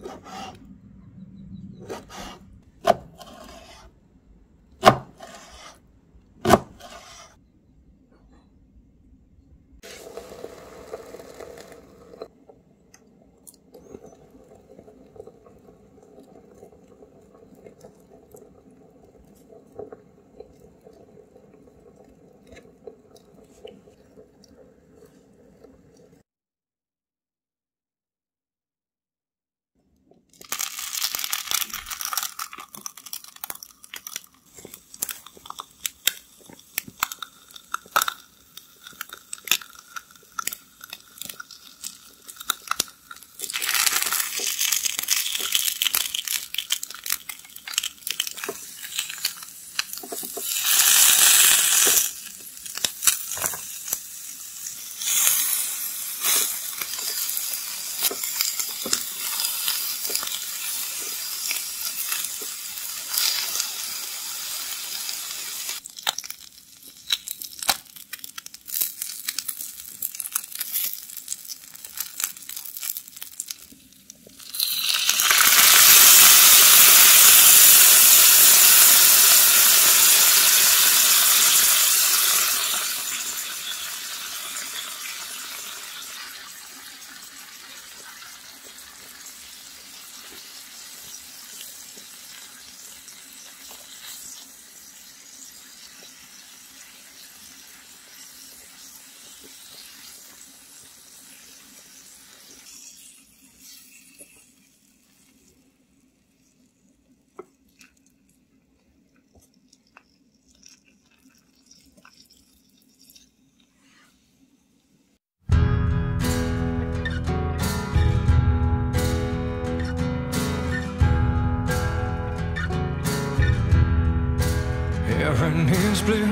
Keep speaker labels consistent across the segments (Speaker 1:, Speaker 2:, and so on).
Speaker 1: Heaven is blue.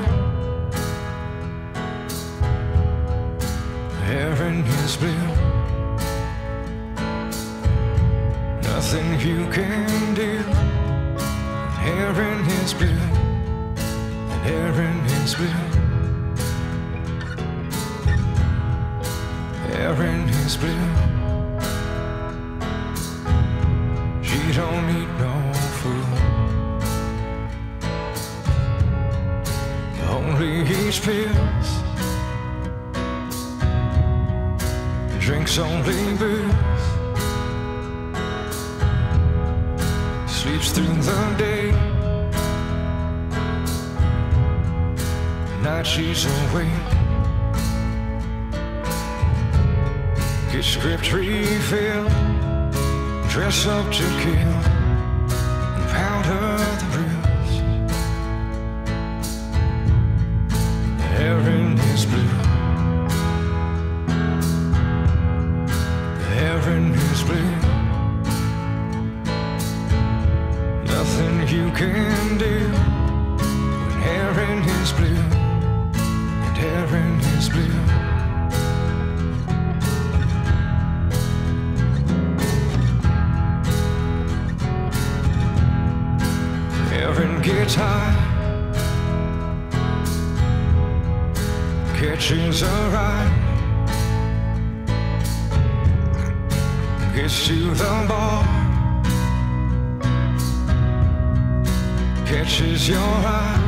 Speaker 1: Heaven is blue. Nothing you can do. Heaven is blue. And heaven is blue. Heaven is blue. She don't need no food. Only eats pills, drinks only booze, sleeps through the day, night she's awake, gets script refilled, dress up to kill, and powder the bruise. Heaven is blue. Heaven is blue. Nothing you can do when heaven is blue. And heaven is blue. Heaven gets high, catches a ride, gets to the bar, catches your eye.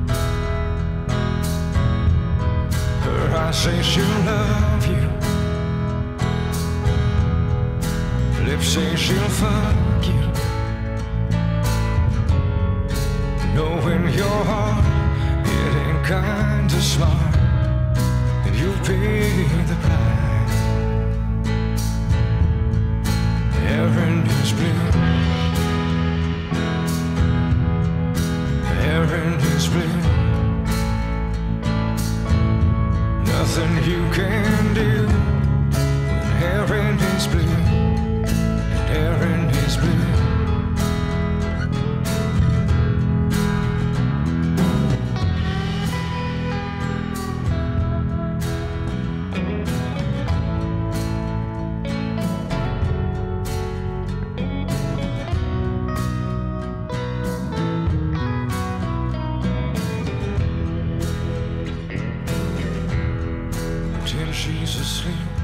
Speaker 1: Her eyes say she'll love you, lips say she'll fuck you, knowing your heart, it ain't kinda smart. You pay the price. Heaven is blue. Heaven is blue. Nothing you can do when heaven is blue. And heaven is blue. Till she's asleep.